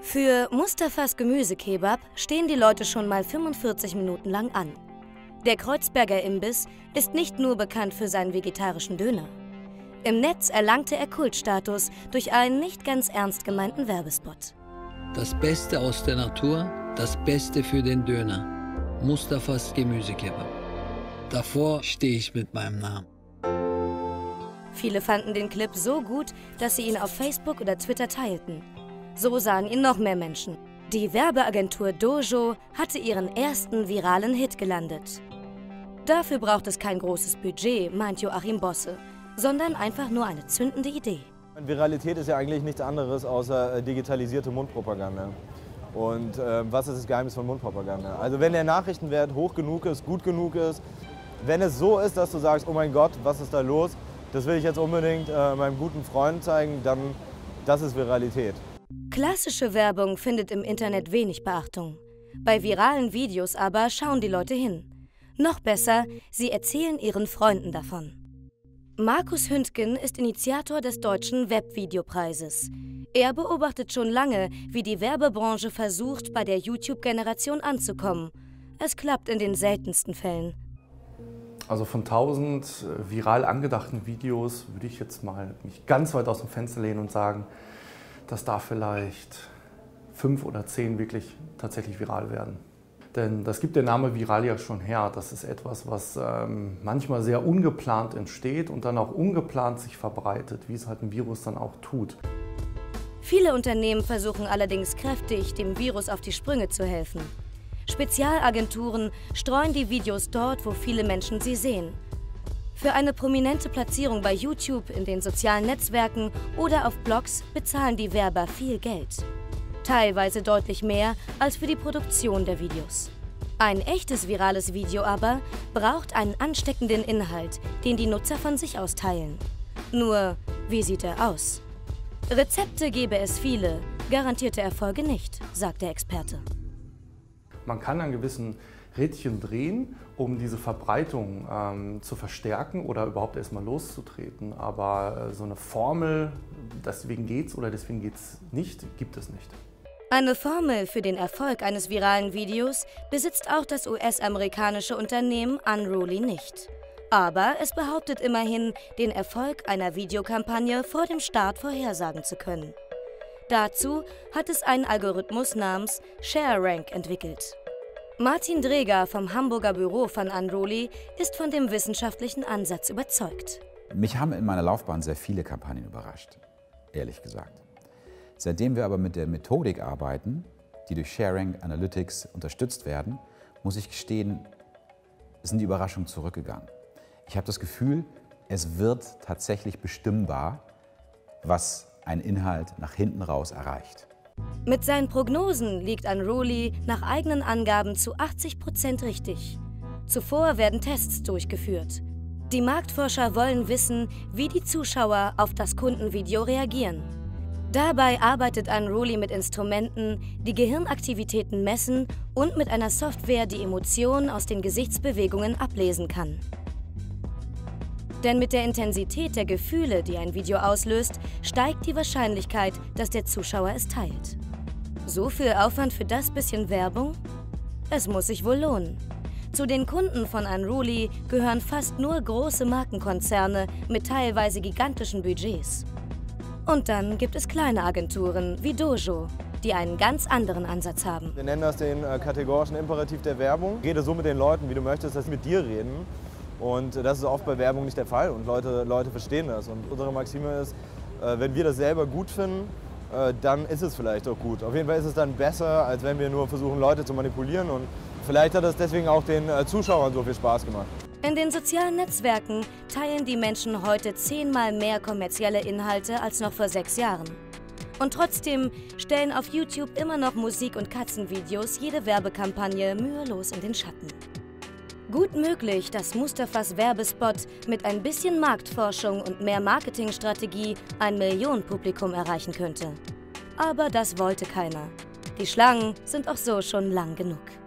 Für Mustafas Gemüsekebab stehen die Leute schon mal 45 Minuten lang an. Der Kreuzberger Imbiss ist nicht nur bekannt für seinen vegetarischen Döner. Im Netz erlangte er Kultstatus durch einen nicht ganz ernst gemeinten Werbespot. Das Beste aus der Natur, das Beste für den Döner. Mustafas Gemüsekebab. Davor stehe ich mit meinem Namen. Viele fanden den Clip so gut, dass sie ihn auf Facebook oder Twitter teilten. So sahen ihn noch mehr Menschen. Die Werbeagentur Dojo hatte ihren ersten viralen Hit gelandet. Dafür braucht es kein großes Budget, meint Joachim Bosse, sondern einfach nur eine zündende Idee. Viralität ist ja eigentlich nichts anderes außer digitalisierte Mundpropaganda. Und was ist das Geheimnis von Mundpropaganda? Also wenn der Nachrichtenwert hoch genug ist, gut genug ist, wenn es so ist, dass du sagst, oh mein Gott, was ist da los, das will ich jetzt unbedingt meinem guten Freund zeigen, dann das ist Viralität. Klassische Werbung findet im Internet wenig Beachtung. Bei viralen Videos aber schauen die Leute hin. Noch besser, sie erzählen ihren Freunden davon. Markus Hündgen ist Initiator des Deutschen Webvideopreises. Er beobachtet schon lange, wie die Werbebranche versucht, bei der YouTube-Generation anzukommen. Es klappt in den seltensten Fällen. Also von 1000 viral angedachten Videos würde ich jetzt mal mich ganz weit aus dem Fenster lehnen und sagen, dass da vielleicht 5 oder 10 wirklich tatsächlich viral werden. Denn das gibt der Name viral ja schon her. Das ist etwas, was manchmal sehr ungeplant entsteht und dann auch ungeplant sich verbreitet, wie es halt ein Virus dann auch tut. Viele Unternehmen versuchen allerdings kräftig, dem Virus auf die Sprünge zu helfen. Spezialagenturen streuen die Videos dort, wo viele Menschen sie sehen. Für eine prominente Platzierung bei YouTube, in den sozialen Netzwerken oder auf Blogs bezahlen die Werber viel Geld. Teilweise deutlich mehr als für die Produktion der Videos. Ein echtes virales Video aber braucht einen ansteckenden Inhalt, den die Nutzer von sich aus teilen. Nur, wie sieht er aus? Rezepte gäbe es viele, garantierte Erfolge nicht, sagt der Experte. Man kann an gewissen Rädchen drehen, um diese Verbreitung zu verstärken oder überhaupt erstmal loszutreten. Aber so eine Formel, deswegen geht's oder deswegen geht's nicht, gibt es nicht. Eine Formel für den Erfolg eines viralen Videos besitzt auch das US-amerikanische Unternehmen Unruly nicht. Aber es behauptet immerhin, den Erfolg einer Videokampagne vor dem Start vorhersagen zu können. Dazu hat es einen Algorithmus namens ShareRank entwickelt. Martin Dreger vom Hamburger Büro von Unruly ist von dem wissenschaftlichen Ansatz überzeugt. Mich haben in meiner Laufbahn sehr viele Kampagnen überrascht, ehrlich gesagt. Seitdem wir aber mit der Methodik arbeiten, die durch ShareRank Analytics unterstützt werden, muss ich gestehen, sind die Überraschungen zurückgegangen. Ich habe das Gefühl, es wird tatsächlich bestimmbar, was ein Inhalt nach hinten raus erreicht. Mit seinen Prognosen liegt Unruly nach eigenen Angaben zu 80% richtig. Zuvor werden Tests durchgeführt. Die Marktforscher wollen wissen, wie die Zuschauer auf das Kundenvideo reagieren. Dabei arbeitet Unruly mit Instrumenten, die Gehirnaktivitäten messen und mit einer Software, die Emotionen aus den Gesichtsbewegungen ablesen kann. Denn mit der Intensität der Gefühle, die ein Video auslöst, steigt die Wahrscheinlichkeit, dass der Zuschauer es teilt. So viel Aufwand für das bisschen Werbung? Es muss sich wohl lohnen. Zu den Kunden von Unruly gehören fast nur große Markenkonzerne mit teilweise gigantischen Budgets. Und dann gibt es kleine Agenturen wie Dojo, die einen ganz anderen Ansatz haben. Wir nennen das den kategorischen Imperativ der Werbung. Rede so mit den Leuten, wie du möchtest, dass sie mit dir reden. Und das ist oft bei Werbung nicht der Fall und Leute verstehen das. Und unsere Maxime ist, wenn wir das selber gut finden, dann ist es vielleicht auch gut. Auf jeden Fall ist es dann besser, als wenn wir nur versuchen, Leute zu manipulieren. Und vielleicht hat das deswegen auch den Zuschauern so viel Spaß gemacht. In den sozialen Netzwerken teilen die Menschen heute 10-mal mehr kommerzielle Inhalte als noch vor 6 Jahren. Und trotzdem stellen auf YouTube immer noch Musik- und Katzenvideos jede Werbekampagne mühelos in den Schatten. Gut möglich, dass Mustafas Werbespot mit ein bisschen Marktforschung und mehr Marketingstrategie ein Millionenpublikum erreichen könnte. Aber das wollte keiner. Die Schlangen sind auch so schon lang genug.